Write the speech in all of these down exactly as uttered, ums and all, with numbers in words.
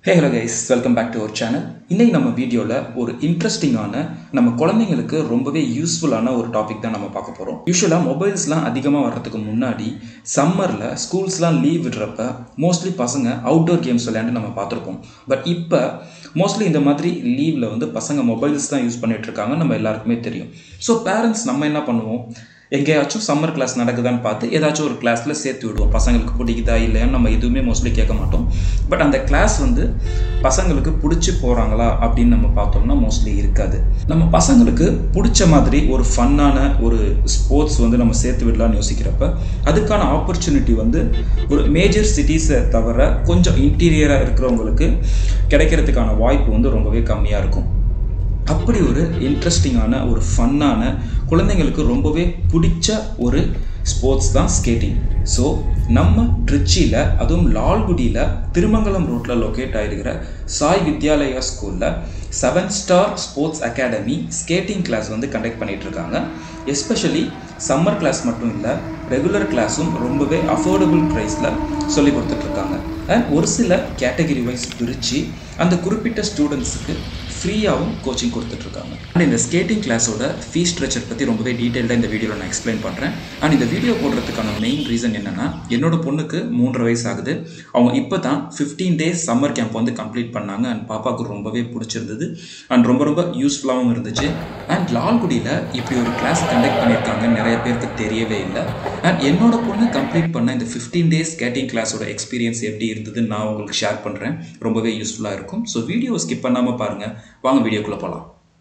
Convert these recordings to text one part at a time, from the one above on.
Hey hello guys, welcome back to our channel. இன்னைக்கு நம்ம வீடியோல ஒரு இன்ட்ரெஸ்டிங்கான நம்ம குழந்தைகளுக்கு ரொம்பவே யூஸ்ஃபுல்லான ஒரு டாபிக் தான் நம்ம பார்க்க போறோம். யூசுவலா மொபைல்ஸ்லாம் அதிகமா வரதுக்கு முன்னாடி சம்மர்ல ஸ்கூல்ஸ்லாம் லீவ் விடுறப்ப மோஸ்ட்லி பசங்க அவுட்டோர் கேம்ஸ் விளையாண்டு நம்ம பார்த்துருப்போம். பட் இப்போ மோஸ்ட்லி இந்த மாதிரி லீவ்ல வந்து பசங்க மொபைல்ஸ் தான் யூஸ் பண்ணிட்டு இருக்காங்க நம்ம எல்லாருக்குமே தெரியும். ஸோ பேரண்ட்ஸ் நம்ம என்ன பண்ணுவோம், எங்கேயாச்சும் சம்மர் கிளாஸ் நடக்குதான்னு பார்த்து ஏதாச்சும் ஒரு கிளாஸில் சேர்த்து விடுவோம். பசங்களுக்கு பிடிக்குதா இல்லையான்னு நம்ம எதுவுமே மோஸ்ட்லி கேட்க மாட்டோம். பட் அந்த கிளாஸ் வந்து பசங்களுக்கு பிடிச்சி போகிறாங்களா அப்படின்னு நம்ம பார்த்தோம்னா மோஸ்ட்லி இருக்காது. நம்ம பசங்களுக்கு பிடிச்ச மாதிரி ஒரு ஃபன்னான ஒரு ஸ்போர்ட்ஸ் வந்து நம்ம சேர்த்து விடலான்னு யோசிக்கிறப்ப அதுக்கான ஆப்பர்ச்சுனிட்டி வந்து ஒரு மேஜர் சிட்டிஸை தவிர கொஞ்சம் இன்டீரியராக இருக்கிறவங்களுக்கு கிடைக்கிறதுக்கான வாய்ப்பு வந்து ரொம்பவே கம்மியாக இருக்கும். அப்படி ஒரு இன்ட்ரெஸ்டிங்கான ஒரு ஃபன்னான குழந்தைங்களுக்கு ரொம்பவே பிடிச்ச ஒரு ஸ்போர்ட்ஸ் தான் ஸ்கேட்டிங். ஸோ நம்ம ட்ரிச்சியில் அதுவும் லால்குடியில் திருமங்கலம் ரோட்டில் லொக்கேட் ஆகிருக்கிற சாய் வித்யாலயா ஸ்கூலில் seven star sports academy skating class வந்து கண்டக்ட் பண்ணிகிட்டு இருக்காங்க. எஸ்பெஷலி சம்மர் கிளாஸ் மட்டும் இல்லை, ரெகுலர் கிளாஸும் ரொம்பவே அஃபோர்டபுள் ப்ரைஸில் சொல்லி கொடுத்துட்ருக்காங்க. அண்ட் ஒரு சில கேட்டகரி வைஸ் பிரித்து அந்த குறிப்பிட்ட ஸ்டூடெண்ட்ஸுக்கு ஃப்ரீயாகவும் கோச்சிங் கொடுத்துட்ருக்காங்க. அண்ட் இந்த ஸ்கேட்டிங் கிளாஸோட ஃபீஸ் ஸ்ட்ரக்சர் பற்றி ரொம்பவே டீட்டெயில்டாக இந்த வீடியோவில் நான் எக்ஸ்பிளைன் பண்ணுறேன். அண்ட் இந்த வீடியோ போடுறதுக்கான மெயின் ரீசன் என்னென்னா, என்னோட பொண்ணுக்கு மூன்றரை வயசு ஆகுது. அவங்க இப்போ தான் ஃபிஃப்டீன் டேஸ் சம்மர் கேம்ப் வந்து கம்ப்ளீட் பண்ணாங்க. அண்ட் பாப்பாவுக்கு ரொம்பவே பிடிச்சிருந்தது அண்ட் ரொம்ப ரொம்ப யூஸ்ஃபுல்லாகவும் இருந்துச்சு. அண்ட் லால்குடியில் இப்படி ஒரு கிளாஸ் கண்டக்ட் பண்ணியிருக்காங்க நிறைய பேருக்கு தெரியவே இல்லை. அண்ட் என்னோட பொண்ணு கம்ப்ளீட் பண்ண இந்த ஃபிஃப்டீன் டேஸ் ஸ்கேட்டிங் கிளாஸோட எக்ஸ்பீரியன்ஸ் எப்படி இருந்ததுன்னு நான் உங்களுக்கு ஷேர் பண்ணுறேன். ரொம்பவே யூஸ்ஃபுல்லாக இருக்கும். ஸோ வீடியோ ஸ்கிப் பண்ணாமல் பாருங்கள். வாங்க வீடியோக்குள்ளே போகலாம்.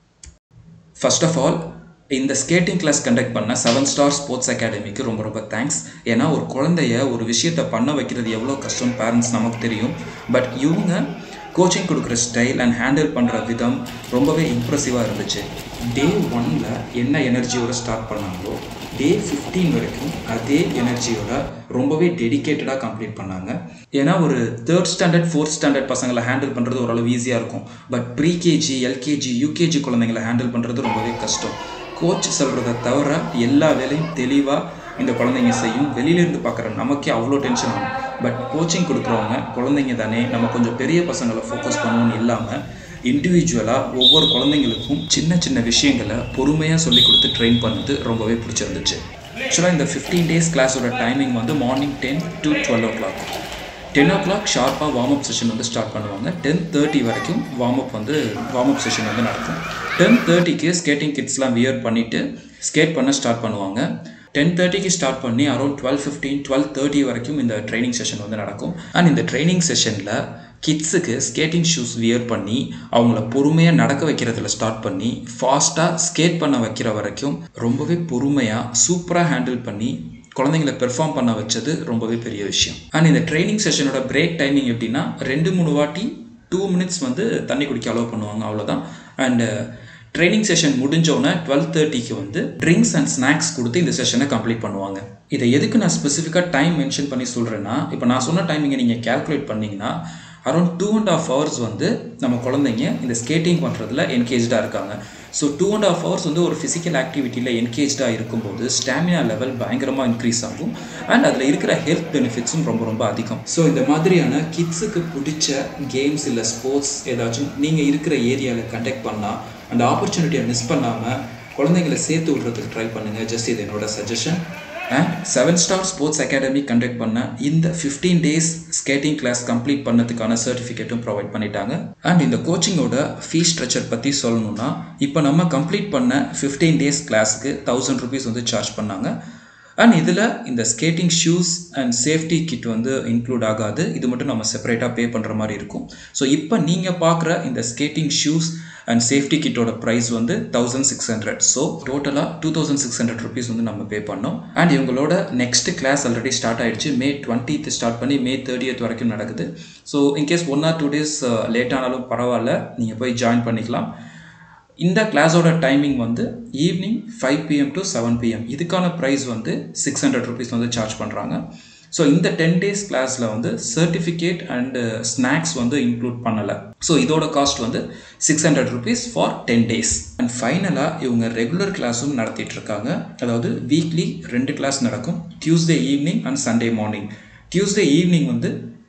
ஃபர்ஸ்ட் ஆஃப் ஆல், இந்த ஸ்கேட்டிங் கிளாஸ் கண்டக்ட் பண்ண செவன் ஸ்டார் ஸ்போர்ட்ஸ் அகாடமிக்கு ரொம்ப ரொம்ப தேங்க்ஸ். ஏன்னா ஒரு குழந்தைய ஒரு விஷயத்தை பண்ண வைக்கிறது எவ்வளோ கஷ்டம் பேரண்ட்ஸ் நமக்கு தெரியும். பட் இவங்க கோச்சிங் கொடுக்குற ஸ்டைல் அண்ட் ஹேண்டில் பண்ணுற விதம் ரொம்பவே இம்ப்ரெசிவாக இருந்துச்சு. டே ஒன்னில் என்ன எனர்ஜியோடு ஸ்டார்ட் பண்ணாங்களோ டே ஃபிஃப்டீன் வரைக்கும் அதே எனர்ஜியோட ரொம்பவே டெடிக்கேட்டடாக கம்ப்ளீட் பண்ணாங்க. ஏன்னா ஒரு தேர்ட் ஸ்டாண்டர்ட் ஃபோர்த் ஸ்டாண்டர்ட் பசங்களை ஹேண்டில் பண்ணுறது ஓரளவு ஈஸியாக இருக்கும். பட் ப்ரீகேஜி எல்கேஜி யூகேஜி குழந்தைங்களை ஹேண்டில் பண்ணுறது ரொம்பவே கஷ்டம். கோச் சொல்கிறத தவிர எல்லா வேலையும் தெளிவாக இந்த குழந்தைங்க செய்யும். வெளியிலேருந்து பார்க்குற நமக்கே அவ்வளோ டென்ஷன் ஆகும். பட் கோச்சிங் கொடுக்குறவங்க குழந்தைங்க தானே, நம்ம கொஞ்சம் பெரிய பசங்களை ஃபோக்கஸ் பண்ணணும்னு இல்லாமல் இண்டிவிஜுவலாக ஒவ்வொரு குழந்தைங்களுக்கும் சின்ன சின்ன விஷயங்களை பொறுமையாக சொல்லி கொடுத்து ட்ரெயின் பண்ணது ரொம்பவே பிடிச்சிருந்துச்சு. ஆக்சுவலாக இந்த ஃபிஃப்டீன் டேஸ் கிளாஸோட டைமிங் வந்து morning ten to twelve o'clock ten o'clock ஷார்ப்பாக வார்ம் அப் செஷன் வந்து ஸ்டார்ட் பண்ணுவாங்க. டென் தேர்ட்டி வரைக்கும் வார்ம் அப் வந்து வார்ம் அப் செஷன் வந்து நடக்கும். டென் தேர்ட்டிக்கு ஸ்கேட்டிங் கிட்ஸ்லாம் வியர் பண்ணிவிட்டு ஸ்கேட் பண்ண ஸ்டார்ட் பண்ணுவாங்க. டென் தேர்ட்டிக்கு ஸ்டார்ட் பண்ணி around twelve fifteen twelve thirty வரைக்கும் இந்த ட்ரைனிங் செஷன் வந்து நடக்கும். அண்ட் இந்த ட்ரைனிங் செஷனில் கிட்ஸுக்கு ஸ்கேட்டிங் ஷூஸ் வியர் பண்ணி அவங்கள பொறுமையாக நடக்க வைக்கிறதுல ஸ்டார்ட் பண்ணி ஃபாஸ்ட்டாக ஸ்கேட் பண்ண வைக்கிற வரைக்கும் ரொம்பவே பொறுமையாக சூப்பராக ஹேண்டில் பண்ணி குழந்தைங்களை பெர்ஃபார்ம் பண்ண வச்சது ரொம்பவே பெரிய விஷயம். அண்ட் இந்த ட்ரைனிங் செஷனோட பிரேக் டைமிங் எப்படின்னா, ரெண்டு மூணு வாட்டி டூ மினிட்ஸ் வந்து தண்ணி குடிக்க அலோவ் பண்ணுவாங்க, அவ்வளோதான். அண்டு ட்ரைனிங் செஷன் முடிஞ்சோடனே டுவெல் தேர்ட்டிக்கு வந்து ட்ரிங்க்ஸ் அண்ட் ஸ்நாக்ஸ் கொடுத்து இந்த செஷனை கம்ப்ளீட் பண்ணுவாங்க. இதை எதுக்கு நான் ஸ்பெசிஃபிக்காக டைம் மென்ஷன் பண்ணி சொல்கிறேன்னா, இப்போ நான் சொன்ன டைமிங்கை நீங்கள் கேல்குலேட் பண்ணிங்கன்னா around two and half hours வந்து நம்ம குழந்தைங்க இந்த ஸ்கேட்டிங் பண்ணுறதுல என்கேஜாக இருக்காங்க. So two and half hours வந்து ஒரு ஃபிசிக்கல் ஆக்டிவிட்டியில் என்கேஜாக இருக்கும்போது ஸ்டாமினா லெவல் பயங்கரமாக இன்க்ரீஸ் ஆகும். அண்ட் அதில் இருக்கிற ஹெல்த் பெனிஃபிட்ஸும் ரொம்ப ரொம்ப அதிகம். ஸோ இந்த மாதிரியான கிட்ஸுக்கு பிடிச்ச கேம்ஸ் இல்லை ஸ்போர்ட்ஸ் ஏதாச்சும் நீங்கள் இருக்கிற ஏரியாவில் கண்டக்ட் பண்ணால் அந்த ஆப்பர்ச்சுனிட்டியை மிஸ் பண்ணாமல் குழந்தைங்களை சேர்த்து விடுறதுக்கு ட்ரை பண்ணுங்கள். ஜஸ்ட் இது என்னோட சஜஷன். And seven star sports academy conduct பண்ண இந்த fifteen days skating class complete பண்ணதுக்கான சர்டிஃபிகேட்டும் ப்ரொவைட் பண்ணிட்டாங்க. அண்ட் இந்த கோச்சிங்கோட ஃபீஸ் ஸ்ட்ரக்சர் பற்றி சொல்லணும்னா, இப்போ நம்ம கம்ப்ளீட் பண்ண ஃபிஃப்டீன் டேஸ் கிளாஸுக்கு தௌசண்ட் ருபீஸ் வந்து சார்ஜ் பண்ணாங்க. அண்ட் இதில் இந்த skating shoes and safety kit வந்து இன்க்ளூட் ஆகாது. இது மட்டும் நம்ம செப்பரேட்டாக பே பண்ணுற மாதிரி இருக்கும். ஸோ இப்போ நீங்கள் பார்க்குற இந்த ஸ்கேட்டிங் ஷூஸ் அண்ட் சேஃப்டி கிட்டோட ப்ரைஸ் வந்து தௌசண்ட் சிக்ஸ் ஹண்ட்ரட் ஸோ டோட்டலாக two thousand six hundred rupees வந்து நம்ம பே பண்ணோம். அண்ட் இவங்களோட நெக்ஸ்ட் கிளாஸ் ஆல்ரெடி ஸ்டார்ட் ஆகிடுச்சு. மே டுவெண்ட்டித் ஸ்டார்ட் பண்ணி மே தேர்ட்டியத் வரைக்கும் நடக்குது. So in case one or two days late ஆனாலும் பரவாயில்ல, நீங்கள் போய் ஜாயின் பண்ணிக்கலாம். இந்த கிளாஸோட டைமிங் வந்து evening five PM to seven PM. இதுக்கான ப்ரைஸ் வந்து சிக்ஸ் ஹண்ட்ரட் ருபீஸ் வந்து சார்ஜ் பண்ணுறாங்க. ஸோ இந்த டென் டேஸ் கிளாஸில் வந்து சர்டிஃபிகேட் அண்டு ஸ்நாக்ஸ் வந்து இன்க்ளூட் பண்ணலை. ஸோ இதோட காஸ்ட் வந்து six hundred rupees for ten days. And ஃபைனலாக இவங்க ரெகுலர் கிளாஸும் நடத்திட்டு இருக்காங்க. அதாவது வீக்லி ரெண்டு கிளாஸ் நடக்கும், Tuesday evening and Sunday morning. Tuesday evening வந்து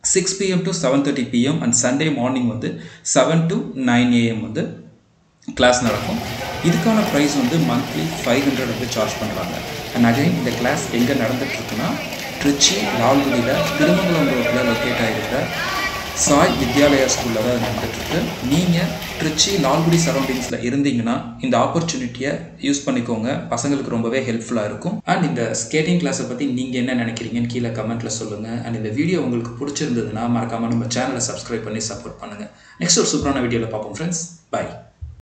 six PM to seven thirty PM and Sunday morning வந்து செவன் டு நைன் ஏஎம் வந்து கிளாஸ் நடக்கும். இதுக்கான ப்ரைஸ் வந்து மந்த்லி ஃபைவ் ஹண்ட்ரட் வந்து சார்ஜ் பண்ணுறாங்க. அண்ட் அகைன் இந்த கிளாஸ் எங்கே நடந்துகிட்ருக்குன்னா திருச்சி லால்குடியில் திருமங்கலம் ரோட்டில் லொக்கேட் ஆகிருக்கிற சாய் வித்யாலயா ஸ்கூலில் தான் நடந்துகிட்ருக்கு. நீங்கள் திருச்சி லால்குடி சரௌண்டிங்ஸில் இருந்தீங்கன்னா இந்த ஆப்பர்ச்சுனிட்டியை யூஸ் பண்ணிக்கோங்க. பசங்களுக்கு ரொம்பவே ஹெல்ப்ஃபுல்லாக இருக்கும். அண்ட் இந்த ஸ்கேட்டிங் கிளாஸை பற்றி நீங்கள் என்ன நினைக்கிறீங்கன்னு கீழே கமெண்ட்டில் சொல்லுங்கள். அண்ட் இந்த வீடியோ உங்களுக்கு பிடிச்சிருந்ததுன்னா மறக்காமல் நம்ம சேனலை சப்ஸ்கிரைப் பண்ணி சப்போர்ட் பண்ணுங்கள். நெக்ஸ்ட் ஒரு சூப்பரான வீடியோவில் பார்ப்போம் ஃப்ரெண்ட்ஸ். பை.